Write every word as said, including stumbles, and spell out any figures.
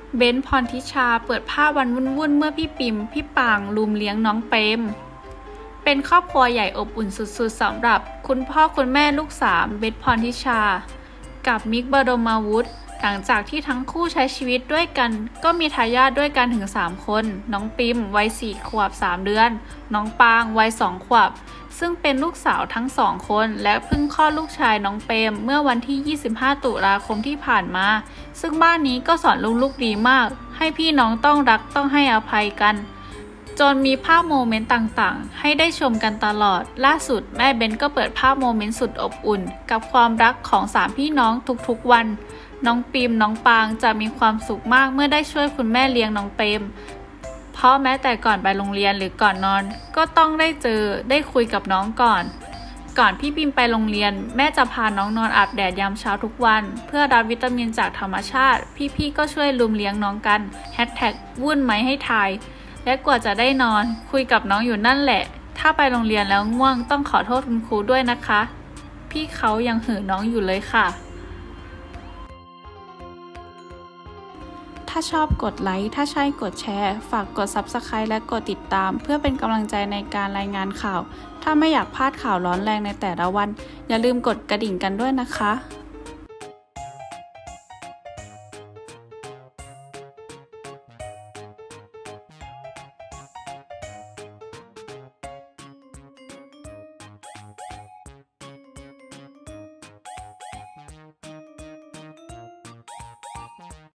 เบนซ์ พรทิชาเปิดภาพวันวุ่นๆเมื่อพี่ปิมพี่ปางลุมเลี้ยงน้องเปรมเป็นครอบครัวใหญ่อบอุ่นสุดๆสำหรับคุณพ่อคุณแม่ลูกสามเบนซ์ พรทิชากับมิก บรมวุฒิหลังจากที่ทั้งคู่ใช้ชีวิตด้วยกันก็มีทายาทด้วยกันถึงสามคนน้องปิมวัยสี่ขวบสามเดือนน้องปางวัยสองขวบซึ่งเป็นลูกสาวทั้งสองคนและเพิ่งคลอดลูกชายน้องเปรมเมื่อวันที่ยี่สิบห้าตุลาคมที่ผ่านมาซึ่งบ้านนี้ก็สอนลูกๆดีมากให้พี่น้องต้องรักต้องให้อภัยกันจนมีภาพโมเมนต์ต่างๆให้ได้ชมกันตลอดล่าสุดแม่เบนก็เปิดภาพโมเมนต์สุดอบอุ่นกับความรักของสามพี่น้องทุกๆวันน้องปิมน้องปางจะมีความสุขมากเมื่อได้ช่วยคุณแม่เลี้ยงน้องเปรมเพราะแม้แต่ก่อนไปโรงเรียนหรือก่อนนอนก็ต้องได้เจอได้คุยกับน้องก่อนก่อนพี่ปิมไปโรงเรียนแม่จะพาน้องนอนอาบแดดยามเช้าทุกวันเพื่อรับวิตามินจากธรรมชาติพี่ๆก็ช่วยลุมเลี้ยงน้องกันแฮชแท็กวุ่นไหมให้ทายและกว่าจะได้นอนคุยกับน้องอยู่นั่นแหละถ้าไปโรงเรียนแล้วง่วงต้องขอโทษคุณครูด้วยนะคะพี่เขายังหือน้องอยู่เลยค่ะถ้าชอบกดไลค์ถ้าใช่กดแชร์ฝากกด ซับสไครบ์ และกดติดตามเพื่อเป็นกำลังใจในการรายงานข่าวถ้าไม่อยากพลาดข่าวร้อนแรงในแต่ละวันอย่าลืมกดกระดิ่งกันด้วยนะคะ